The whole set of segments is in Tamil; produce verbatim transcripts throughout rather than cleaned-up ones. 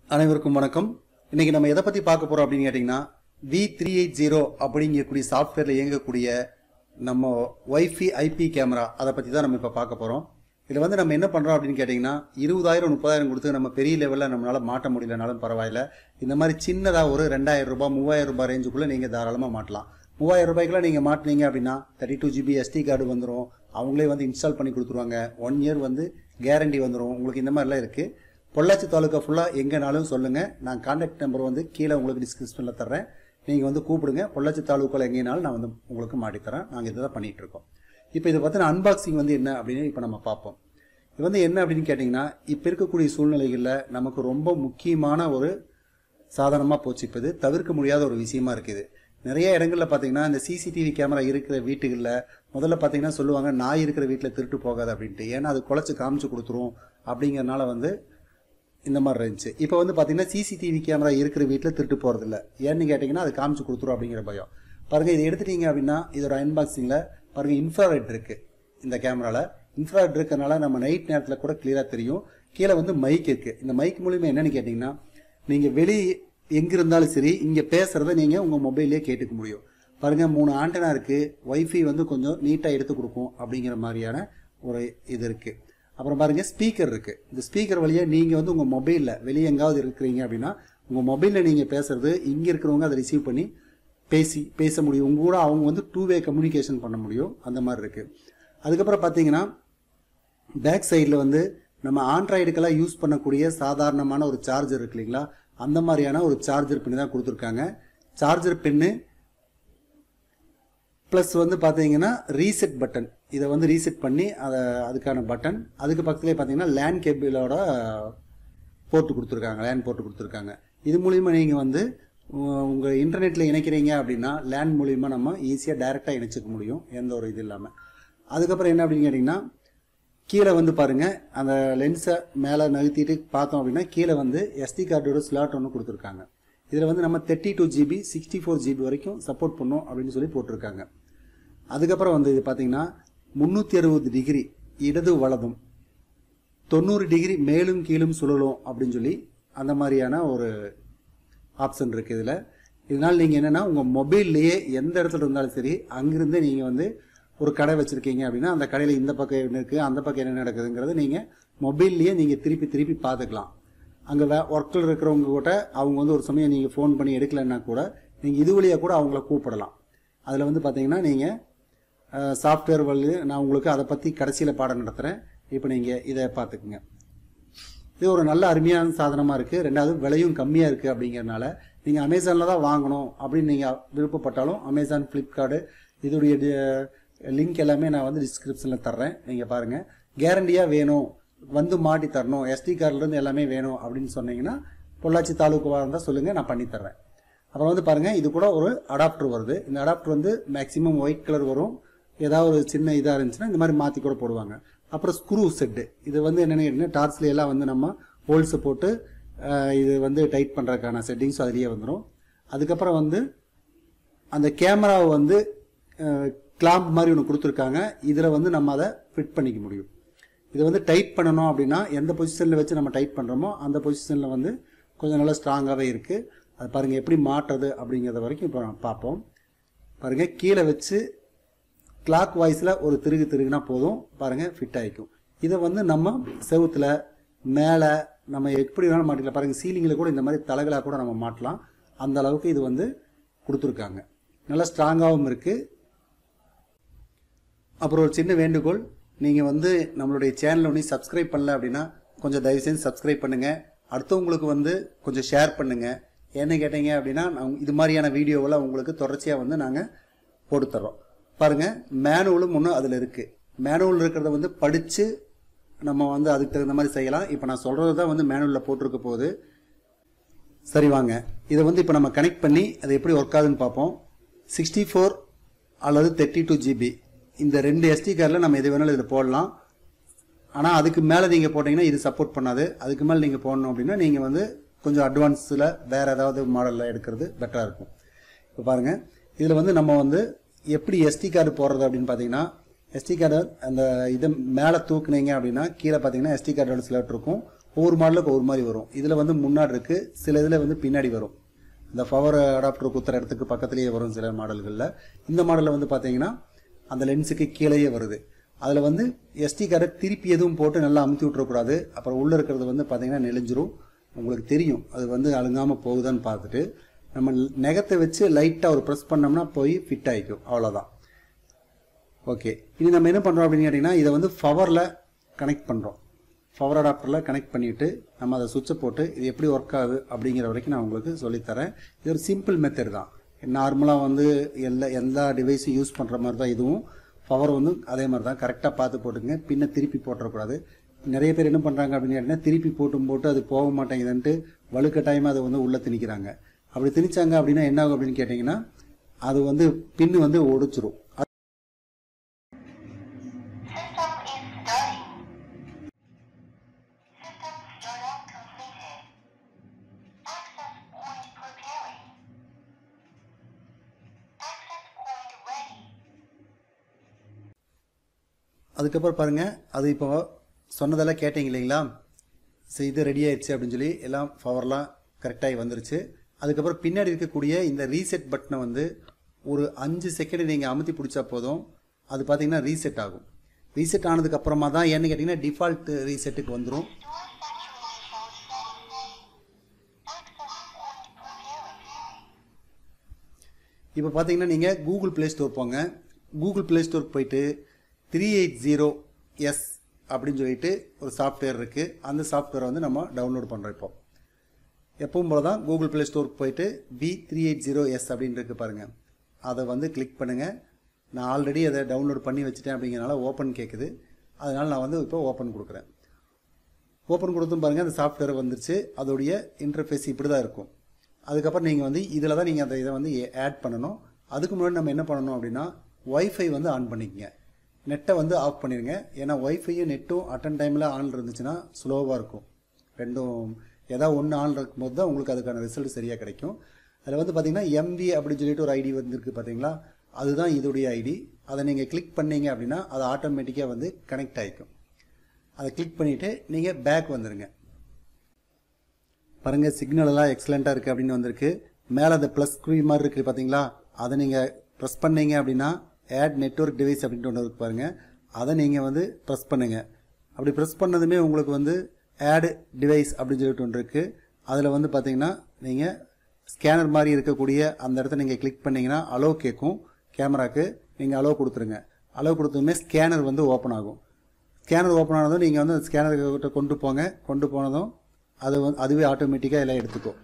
அனைவருக்கும் வணக்கம். இன்னைக்கு நம்ம எதை பத்தி பார்க்க போறோம் அப்படின்னு கேட்டீங்கன்னா வி த்ரீ எயிட் ஜீரோ அப்படிங்கக்கூடிய சாஃப்ட்வேர்ல இயங்கக்கூடிய நம்ம வைஃபை ஐபி கேமரா அதை பத்தி தான் நம்ம இப்ப பார்க்க போறோம். இதுல வந்து நம்ம என்ன பண்றோம் அப்படின்னு கேட்டீங்கன்னா இருபதாயிரம் முப்பதாயிரம் கொடுத்து நம்ம பெரிய லெவல்ல நம்மளால மாட்ட முடியலனாலும் பரவாயில்ல, இந்த மாதிரி சின்னதா ஒரு ரெண்டாயிரம் ரூபாய் மூவாயிரம் ரூபாய் ரேஞ்சுக்குள்ள நீங்க தாராளமா மாட்டலாம். மூவாயிரம் ரூபாய்க்குலாம் நீங்க மாட்டினீங்க அப்படின்னா thirty two GB SD card வந்துடும், அவங்களே வந்து இன்ஸ்டால் பண்ணி கொடுத்துருவாங்க, ஒன் இயர் வந்து கேரண்டி வந்துடும் உங்களுக்கு. இந்த மாதிரிலாம் இருக்கு. பொள்ளாச்சி தாலுக்கா ஃபுல்லாக எங்கேனாலும் சொல்லுங்கள், நான் கான்டாக்ட் நம்பர் வந்து கீழே உங்களுக்கு டிஸ்கிரிப்ஷனில் தர்றேன், நீங்கள் வந்து கூப்பிடுங்க. பொள்ளாச்சி தாலுக்காவில் எங்கேனாலும் நான் வந்து உங்களுக்கு மாட்டித்தரேன். நாங்கள் இதை தான் பண்ணிகிட்டு இருக்கோம். இப்போ இதை பற்றின அன்பாக்சிங் வந்து என்ன அப்படின்னு இப்போ நம்ம பார்ப்போம். இது வந்து என்ன அப்படின்னு கேட்டிங்கன்னா, இப்போ இருக்கக்கூடிய சூழ்நிலைகளில் நமக்கு ரொம்ப முக்கியமான ஒரு சாதனமாக போச்சு. இப்போ இது தவிர்க்க முடியாத ஒரு விஷயமா இருக்குது. நிறைய இடங்களில் பார்த்தீங்கன்னா இந்த சிசிடிவி கேமரா இருக்கிற வீட்டுகளில் முதல்ல பார்த்தீங்கன்னா சொல்லுவாங்க, நாய் இருக்கிற வீட்டில் திருட்டு போகாது அப்படின்ட்டு. ஏன்னா அது குலைச்சி காமிச்சு கொடுத்துரும் அப்படிங்கிறதுனால வந்து இந்த மாதிரி இருந்துச்சு. இப்போ வந்து பார்த்தீங்கன்னா சிசிடிவி கேமரா இருக்கிற வீட்டில் திருட்டு போகிறதில்ல. ஏன்னு கேட்டிங்கன்னா அது காமிச்சு கொடுத்துரும் அப்படிங்கிற பயம். பாருங்கள், இதை எடுத்துட்டீங்க அப்படின்னா இதோட அன்பாக்சிங்கில் பாருங்கள் இன்ஃப்ராரெட் இருக்குது. இந்த கேமராவில் இன்ஃப்ராரெட் இருக்கிறதுனால நம்ம நைட் நேரத்தில் கூட கிளியராக தெரியும். கீழே வந்து மைக் இருக்குது. இந்த மைக் மூலிமா என்னென்னு கேட்டிங்கன்னா, நீங்கள் வெளி எங்கே இருந்தாலும் சரி இங்கே பேசுகிறத நீங்கள் உங்கள் மொபைல்லே கேட்டுக்க முடியும். பாருங்கள், மூணு ஆண்டனா இருக்குது. வைஃபை வந்து கொஞ்சம் நீட்டாக எடுத்து கொடுக்கும் அப்படிங்கிற மாதிரியான ஒரு இது இருக்குது. அப்புறம் பாருங்கள் ஸ்பீக்கர் இருக்குது. இந்த ஸ்பீக்கர் வழியாக நீங்கள் வந்து உங்கள் மொபைலில் வெளியே எங்காவது இருக்கிறீங்க அப்படின்னா உங்கள் மொபைலில் நீங்கள் பேசுகிறது இங்கே இருக்கிறவங்க அதை ரிசீவ் பண்ணி பேசி பேச முடியும். உங்க கூட அவங்க வந்து டூ வே கம்யூனிகேஷன் பண்ண முடியும். அந்த மாதிரி இருக்குது. அதுக்கப்புறம் பார்த்தீங்கன்னா பேக் சைடில் வந்து நம்ம ஆண்ட்ராய்டுக்கெல்லாம் யூஸ் பண்ணக்கூடிய சாதாரணமான ஒரு சார்ஜர் இருக்கு இல்லைங்களா, அந்த மாதிரியான ஒரு சார்ஜர் பின்னு தான் கொடுத்துருக்காங்க. சார்ஜர் பின்னு ப்ளஸ் வந்து பார்த்தீங்கன்னா ரீசெட் பட்டன், இதை வந்து ரீசெட் பண்ணி அதை அதுக்கான பட்டன். அதுக்கு பக்கத்துலேயே பார்த்தீங்கன்னா லேண்ட் கேபிளோட போர்ட்டு கொடுத்துருக்காங்க, லேண்ட் போர்ட்டு கொடுத்துருக்காங்க. இது மூலிமா நீங்கள் வந்து உங்கள் இன்டர்நெட்டில் இணைக்கிறீங்க அப்படின்னா லேண்ட் மூலிமா நம்ம ஈஸியாக டைரெக்டாக இணைச்சிக்க முடியும், எந்த ஒரு இது இல்லாமல். அதுக்கப்புறம் என்ன அப்படின்னு கேட்டிங்கன்னா, கீழே வந்து பாருங்கள் அந்த லென்ஸை மேலே நகர்த்திட்டு பார்த்தோம் அப்படின்னா கீழே வந்து எஸ்டி கார்டோட ஸ்லாட் ஒன்று கொடுத்துருக்காங்க. இதில் வந்து நம்ம thirty two GB sixty four GB வரைக்கும் சப்போர்ட் பண்ணோம் அப்படின்னு சொல்லி போட்டிருக்காங்க. அதுக்கப்புறம் வந்து இது பார்த்தீங்கன்னா முந்நூற்றி அறுபது டிகிரி இடது வலதும் தொண்ணூறு டிகிரி மேலும் கீழும் சுழலும் அப்படின்னு சொல்லி அந்த மாதிரியான ஒரு ஆப்ஷன் இருக்குது இதில். இதனால் நீங்கள் என்னென்னா உங்கள் மொபைல்லையே எந்த இடத்துல இருந்தாலும் சரி அங்கிருந்தே நீங்கள் வந்து ஒரு கடை வச்சுருக்கீங்க அப்படின்னா அந்த கடையில் இந்த பக்கம் என்ன இருக்குது அந்த பக்கம் என்ன நடக்குதுங்கிறது நீங்கள் மொபைல்லையே நீங்கள் திருப்பி திருப்பி பார்த்துக்கலாம். அங்கே வே ஒர்க்கில் இருக்கிறவங்க கூட அவங்க வந்து ஒரு சமயம் நீங்கள் ஃபோன் பண்ணி எடுக்கலைன்னா கூட நீங்கள் இது வழியாக கூட அவங்கள கூப்பிடலாம். அதில் வந்து பார்த்தீங்கன்னா நீங்கள் சாஃப்ட்வேர் வழி நான் உங்களுக்கு அதை பற்றி கடைசியில் பாடம் நடத்துகிறேன். இப்போ நீங்கள் இதை பார்த்துக்குங்க. இது ஒரு நல்ல அருமையான சாதனமாக இருக்குது. ரெண்டாவது விலையும் கம்மியாக இருக்குது. அப்படிங்கிறதுனால நீங்கள் அமேசானில் தான் வாங்கணும் அப்படின்னு நீங்கள் விருப்பப்பட்டாலும் அமேசான், ஃப்ளிப்கார்டு இதோடைய லிங்க் எல்லாமே நான் வந்து டிஸ்கிரிப்ஷனில் தர்றேன். நீங்கள் பாருங்கள். கேரண்டியாக வேணும், வந்து மாட்டி தரணும், எஸ்டி கார்டுலேருந்து எல்லாமே வேணும் அப்படின்னு சொன்னீங்கன்னா பொள்ளாச்சி தாலுக்காவாக இருந்தால் சொல்லுங்கள், நான் பண்ணித்தர்றேன். அப்புறம் வந்து பாருங்கள், இது கூட ஒரு அடாப்டர் வருது. இந்த அடாப்டர் வந்து மேக்ஸிமம் ஒயிட் கலர் வரும். ஏதாவது ஒரு சின்ன இதாக இருந்துச்சுன்னா இந்த மாதிரி மாற்றி கூட போடுவாங்க. அப்புறம் ஸ்க்ரூ செட்டு, இது வந்து என்னென்னு கேட்டிங்கன்னா டார்ச்ல எல்லாம் வந்து நம்ம ஹோல்ஸை போட்டு இது வந்து டைட் பண்ணுறதுக்கான செட்டிங்ஸ் அதுலேயே வந்துடும். அதுக்கப்புறம் வந்து அந்த கேமராவை வந்து கிளாம்ப் மாதிரி ஒன்று கொடுத்துருக்காங்க. இதில் வந்து நம்ம அதை ஃபிட் பண்ணிக்க முடியும். இதை வந்து டைட் பண்ணணும் அப்படின்னா எந்த பொசிஷனில் வச்சு நம்ம டைட் பண்ணுறோமோ அந்த பொசிஷனில் வந்து கொஞ்சம் நல்லா ஸ்ட்ராங்காகவே இருக்குது. அது பாருங்கள் எப்படி மாட்டுறது அப்படிங்கிறத வரைக்கும் இப்போ பார்ப்போம். பாருங்கள், கீழே வச்சு கிளாக் வாய்ஸில் ஒரு திருகு திருகுனா போதும், பாருங்கள் ஃபிட் ஆகிக்கும். இதை வந்து நம்ம செவுத்தில் மேலே நம்ம எப்படி வேணாலும் மாட்டிக்கலாம். பாருங்கள், சீலிங்கில் கூட இந்த மாதிரி தலைகளாக கூட நம்ம மாட்டலாம். அந்த அளவுக்கு இது வந்து கொடுத்துருக்காங்க. நல்லா ஸ்ட்ராங்காகவும் இருக்குது. அப்புறம் ஒரு சின்ன வேண்டுகோள், நீங்கள் வந்து நம்மளுடைய சேனலை ஒன்று சப்ஸ்கிரைப் பண்ணல அப்படின்னா கொஞ்சம் தயவு செஞ்சு சப்ஸ்கிரைப் பண்ணுங்கள். அடுத்தவங்களுக்கு வந்து கொஞ்சம் ஷேர் பண்ணுங்கள். என்ன கேட்டீங்க அப்படின்னா இது மாதிரியான வீடியோவெல்லாம் உங்களுக்கு தொடர்ச்சியாக வந்து நாங்கள் போட்டுத்தர்றோம். பாருங்கள், மேனுவலும் ஒன்று அதில் இருக்குது. மேனுவல் இருக்கிறத வந்து படித்து நம்ம வந்து அதுக்கு தகுந்த மாதிரி செய்யலாம். இப்போ நான் சொல்கிறது தான் வந்து மேனுவலில் போட்டிருக்க போகுது. சரி வாங்க, இதை வந்து இப்போ நம்ம கனெக்ட் பண்ணி அது எப்படி ஒர்க் ஆகுதுன்னு பார்ப்போம். சிக்ஸ்டி ஃபோர் அல்லது தேர்ட்டி டூ ஜிபி இந்த ரெண்டு எஸ்டி கார்டில் நம்ம எது வேணாலும் இதில் போடலாம். ஆனால் அதுக்கு மேலே நீங்கள் போட்டிங்கன்னா இது சப்போர்ட் பண்ணாது. அதுக்கு மேலே நீங்கள் போடணும் அப்படின்னா நீங்கள் வந்து கொஞ்சம் அட்வான்ஸில் வேறு ஏதாவது மாடலில் எடுக்கிறது பெட்டராக இருக்கும். இப்போ பாருங்கள், இதில் வந்து நம்ம வந்து எப்படி எஸ்டி கார்டு போடுறது அப்படின்னு பார்த்தீங்கன்னா எஸ்டி கார்டு அந்த இதை மேலே தூக்குனீங்க அப்படின்னா கீழே பார்த்தீங்கன்னா எஸ்டி கார்டோட ஸ்லாட் இருக்கும். ஒவ்வொரு மாடலுக்கு ஒவ்வொரு மாதிரி வரும். இதில் வந்து முன்னாடி இருக்குது, சில இதில் வந்து பின்னாடி வரும். இந்த பவர் அடாப்டர் குத்துற இடத்துக்கு பக்கத்துலேயே வரும் சில மாடல்களில். இந்த மாடலில் வந்து பார்த்தீங்கன்னா அந்த லென்ஸுக்கு கீழேயே வருது. அதில் வந்து எஸ்டி கார்டை திருப்பி எதுவும் போட்டு நல்லா அமுத்தி விட்டுறக்கூடாது. அப்புறம் உள்ளே இருக்கிறது வந்து பார்த்தீங்கன்னா நெளிஞ்சிரும். உங்களுக்கு தெரியும் அது வந்து அழுங்காமல் போகுதான்னு பார்த்துட்டு நம்ம நெகத்தை வச்சு லைட்டாக ஒரு ப்ரெஸ் பண்ணோம்னா போய் ஃபிட் ஆகிக்கும். அவ்வளோதான். ஓகே, இனி நம்ம என்ன பண்ணுறோம் அப்படின்னு கேட்டிங்கன்னா இதை வந்து பவரில் கனெக்ட் பண்ணுறோம். பவர் அடாப்டரில் கனெக்ட் பண்ணிவிட்டு நம்ம அதை சுவிட்சை போட்டு இது எப்படி ஒர்க் ஆகுது அப்படிங்கிற வரைக்கும் நான் உங்களுக்கு சொல்லித்தரேன். இது ஒரு சிம்பிள் மெத்தட் தான். நார்மலாக வந்து எல்லா எல்லா டிவைஸும் யூஸ் பண்ணுற மாதிரி தான் இதுவும். பவர் வந்து அதே மாதிரி தான் கரெக்டாக பார்த்து போட்டுங்க. பின்ன திருப்பி போட்டுறக்கூடாது. நிறைய பேர் என்ன பண்ணுறாங்க அப்படின்னு கேட்டிங்கன்னா திருப்பி போட்டும் போட்டு அது போக மாட்டேங்குதுன்ட்டு வலுக்கட்டாயமாக அதை வந்து உள்ளே திணிக்கிறாங்க. அப்படி திணிச்சாங்க அப்படின்னா என்ன ஆகும் அப்படின்னு கேட்டிங்கன்னா அது வந்து பின்னு வந்து ஒடிச்சிரும். அதுக்கப்புறம் பாருங்கள், அது இப்போ சொன்னதெல்லாம் கேட்டிங்க இல்லைங்களா? சரி, இது ரெடி ஆயிடுச்சு அப்படின்னு சொல்லி எல்லாம் பவர்லாம் கரெக்டாகி வந்துருச்சு. அதுக்கப்புறம் பின்னாடி இருக்கக்கூடிய இந்த ரீசெட் பட்டனை வந்து ஒரு அஞ்சு செகண்ட் நீங்கள் அமுத்தி பிடிச்சா போதும். அது பார்த்தீங்கன்னா ரீசெட் ஆகும். ரீசெட் ஆனதுக்கு அப்புறமா தான் ஏன்னு கேட்டிங்கன்னா டிஃபால்ட் ரீசெட்டுக்கு வந்துடும். இப்போ பார்த்தீங்கன்னா நீங்கள் கூகுள் ப்ளே ஸ்டோர் போங்க. கூகுள் ப்ளே ஸ்டோருக்கு போயிட்டு த்ரீ எயிட் ஜீரோ எஸ் அப்படின்னு சொல்லிட்டு ஒரு சாஃப்ட்வேர் இருக்குது. அந்த சாஃப்ட்வேரை வந்து நம்ம டவுன்லோட் பண்ணுறோம். இப்போ எப்பவும் போல தான் கூகுள் ப்ளே ஸ்டோருக்கு போயிட்டு B three eight zero S அப்படின்னு இருக்குது பாருங்கள். அதை வந்து கிளிக் பண்ணுங்கள். நான் ஆல்ரெடி அதை டவுன்லோட் பண்ணி வச்சுட்டேன் அப்படிங்கிறனால ஓப்பன் கேட்குது. அதனால் நான் வந்து இப்போ ஓப்பன் கொடுக்குறேன். ஓப்பன் கொடுத்தும் பாருங்கள் அந்த சாஃப்ட்வேர் வந்துருச்சு. அதோடைய இன்டர்ஃபேஸ் இப்படி தான் இருக்கும். அதுக்கப்புறம் நீங்கள் வந்து இதில் தான் நீங்கள் அந்த இதை வந்து ஆட் பண்ணணும். அதுக்கு முன்னாடி நம்ம என்ன பண்ணணும் அப்படின்னா ஒய்ஃபை வந்து ஆன் பண்ணிக்கங்க. நெட்டை வந்து ஆஃப் பண்ணிடுங்க. ஏன்னா ஒய்ஃபையும் நெட்டும் அட்டன் டைமில் ஆன் இருந்துச்சுன்னா ஸ்லோவாக இருக்கும். ரெண்டும் ஏதாவது ஒன்று ஆன் இருக்கும் போது தான் உங்களுக்கு அதுக்கான ரிசல்ட் சரியாக கிடைக்கும். அதில் வந்து பார்த்திங்கன்னா எம்வி அப்படின்னு சொல்லிட்டு ஒரு ஐடி வந்துருக்கு பார்த்தீங்களா? அதுதான் இதோடைய ஐடி. அதை நீங்கள் கிளிக் பண்ணீங்க அப்படின்னா அது ஆட்டோமேட்டிக்காக வந்து கனெக்ட் ஆகிக்கும். அதை கிளிக் பண்ணிவிட்டு நீங்கள் பேக் வந்துடுங்க. பாருங்கள், சிக்னல் எல்லாம் எக்ஸலண்ட்டாக இருக்குது அப்படின்னு வந்திருக்கு. மேலே அந்த ப்ளஸ் குறி மாதிரி இருக்குது பார்த்தீங்களா? அதை நீங்கள் ப்ரெஸ் பண்ணீங்க அப்படின்னா ஆட் நெட்வொர்க் டிவைஸ் அப்படின்ட்டு ஒன்று இருக்கு பாருங்கள். அதை நீங்கள் வந்து ப்ரெஸ் பண்ணுங்கள். அப்படி ப்ரெஸ் பண்ணதுமே உங்களுக்கு வந்து ஆட் டிவைஸ் அப்படின்னு சொல்லிட்டு ஒன்று இருக்குது. அதில் வந்து பார்த்தீங்கன்னா நீங்கள் ஸ்கேனர் மாதிரி இருக்கக்கூடிய அந்த இடத்த நீங்கள் கிளிக் பண்ணிங்கன்னா அலோ கேட்கும். கேமராக்கு நீங்கள் அலோ கொடுத்துருங்க. அலோ கொடுத்ததுமே ஸ்கேனர் வந்து ஓப்பன் ஆகும். ஸ்கேனர் ஓப்பன் ஆனதும் நீங்கள் வந்து அந்த ஸ்கேனர்கிட்ட கொண்டு போங்க. கொண்டு போனதும் அது வந்து அதுவே ஆட்டோமேட்டிக்காக எல்லாம் எடுத்துக்கும்.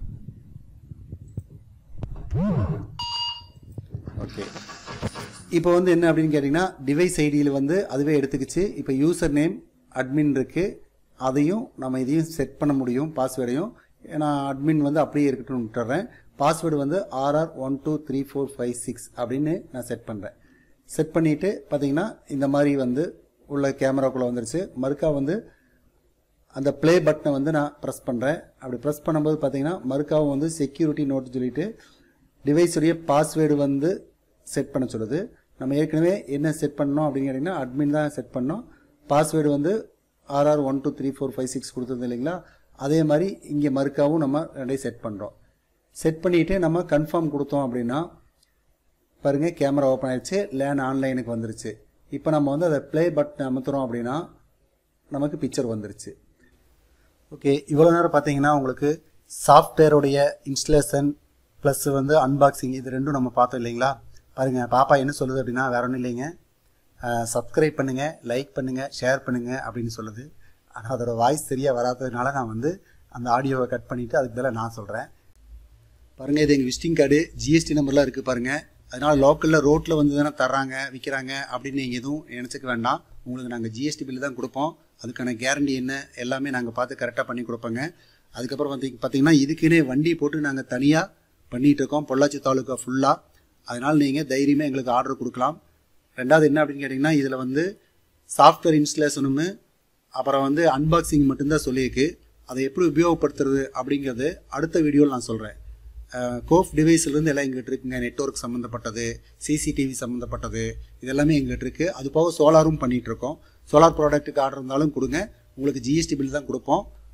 ஓகே, இப்போ வந்து என்ன அப்படின்னு கேட்டிங்கன்னா டிவைஸ் ஐடியில் வந்து அதுவே எடுத்துக்கிச்சு. இப்போ யூசர் நேம் அட்மின் இருக்குது. அதையும் நம்ம இதையும் செட் பண்ண முடியும். பாஸ்வேர்டையும் நான் அட்மின் வந்து அப்படியே இருக்கட்டும்னு விட்டுறேன். பாஸ்வேர்டு வந்து R R one two three four five six அப்படின்னு நான் செட் பண்ணுறேன். செட் பண்ணிவிட்டு பார்த்தீங்கன்னா இந்த மாதிரி வந்து உள்ள கேமராக்குள்ளே வந்துருச்சு. மறுக்கா வந்து அந்த ப்ளே பட்டனை வந்து நான் ப்ரெஸ் பண்ணுறேன். அப்படி ப்ரெஸ் பண்ணும்போது பார்த்தீங்கன்னா மறுக்காவும் வந்து செக்யூரிட்டி நோட் சொல்லிட்டு டிவைஸுடைய பாஸ்வேர்டு வந்து செட் பண்ண சொல்லுது. நம்ம ஏற்கனவே என்ன செட் பண்ணோம் அப்படின்னு கேட்டிங்கன்னா அட்மின் தான் செட் பண்ணோம். பாஸ்வேர்டு வந்து R R one two three four five six கொடுத்துருந்தோம் இல்லைங்களா? அதே மாதிரி இங்கே மறுக்காவும் நம்ம ரெண்டையும் செட் பண்ணுறோம். செட் பண்ணிவிட்டு நம்ம கன்ஃபார்ம் கொடுத்தோம் அப்படின்னா பாருங்கள் கேமரா ஓப்பன் ஆயிடுச்சு. லேன் ஆன்லைனுக்கு வந்துருச்சு. இப்போ நம்ம வந்து அதை ப்ளே பட்டன் அமுத்துறோம் அப்படின்னா நமக்கு பிக்சர் வந்துருச்சு. ஓகே, இவ்வளோ நேரம் பார்த்தீங்கன்னா உங்களுக்கு சாஃப்ட்வேருடைய இன்ஸ்டலேஷன் ப்ளஸ் வந்து அன்பாக்சிங் இது ரெண்டும் நம்ம பார்த்தோம் இல்லைங்களா? பாருங்கள் பாப்பா என்ன சொல்லுது அப்படின்னா வேற ஒன்றும் இல்லைங்க, சப்ஸ்கிரைப் பண்ணுங்கள், லைக் பண்ணுங்கள், ஷேர் பண்ணுங்கள் அப்படின்னு சொல்லுது. ஆனால் அதோட வாய்ஸ் சரியாக வராததுனால நான் வந்து அந்த ஆடியோவை கட் பண்ணிவிட்டு அதுக்கு பதிலாக நான் சொல்கிறேன். பாருங்கள், இது எங்கள் விசிட்டிங் கார்டு ஜிஎஸ்டி நம்பர்லாம் இருக்குது பாருங்கள். அதனால் லோக்கலில் ரோட்டில் வந்து தானே தர்றாங்க விற்கிறாங்க அப்படின்னு நீங்கள் எதுவும் நினச்சிக்க வேண்டாம். உங்களுக்கு நாங்கள் ஜிஎஸ்டி பில்லு தான் கொடுப்போம். அதுக்கான கேரண்டி என்ன எல்லாமே நாங்கள் பார்த்து கரெக்டாக பண்ணி கொடுப்போங்க. அதுக்கப்புறம் வந்து பார்த்தீங்கன்னா இதுக்குன்னே வண்டி போட்டு நாங்கள் தனியாக பண்ணிகிட்டு இருக்கோம் பொள்ளாச்சி தாலுக்கா ஃபுல்லாக. அதனால் நீங்கள் தைரியமாக எங்களுக்கு ஆர்டர் கொடுக்கலாம். ரெண்டாவது என்ன அப்படின்னு கேட்டிங்கன்னா இதில் வந்து சாஃப்ட்வேர் இன்ஸ்டலேஷனும் அப்புறம் வந்து அன்பாக்சிங் மட்டும்தான் சொல்லியிருக்கு. அதை எப்படி உபயோகப்படுத்துறது அப்படிங்கிறது அடுத்த வீடியோவில் நான் சொல்கிறேன். கோஃப் டிவைஸ்லேருந்து எல்லாம் எங்கிட்ட இருக்குங்க. நெட்வொர்க் சம்மந்தப்பட்டது, சிசிடிவி சம்மந்தப்பட்டது, இதெல்லாமே எங்கிட்ட இருக்குது. அது போக சோலாரும் பண்ணிகிட்ருக்கோம். சோலார் ப்ராடக்ட்டுக்கு ஆர்டர் இருந்தாலும் கொடுங்க, உங்களுக்கு ஜிஎஸ்டி பில் தான் கொடுப்போம்.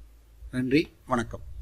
நன்றி, வணக்கம்.